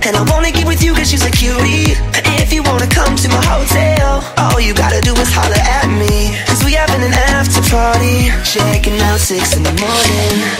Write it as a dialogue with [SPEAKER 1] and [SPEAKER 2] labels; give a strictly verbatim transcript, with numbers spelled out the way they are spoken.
[SPEAKER 1] and I wanna get with you cause she's a cutie. If you wanna come to my hotel, all you gotta do is holler at me, cause we having an after party. Checking out six in the morning.